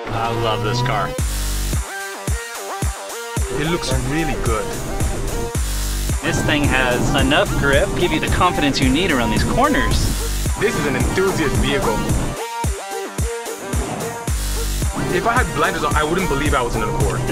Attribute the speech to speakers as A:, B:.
A: I love this car.
B: It looks really good.
A: This thing has enough grip, give you the confidence you need around these corners.
B: This is an enthusiast vehicle. If I had blinders on, I wouldn't believe I was in an Accord.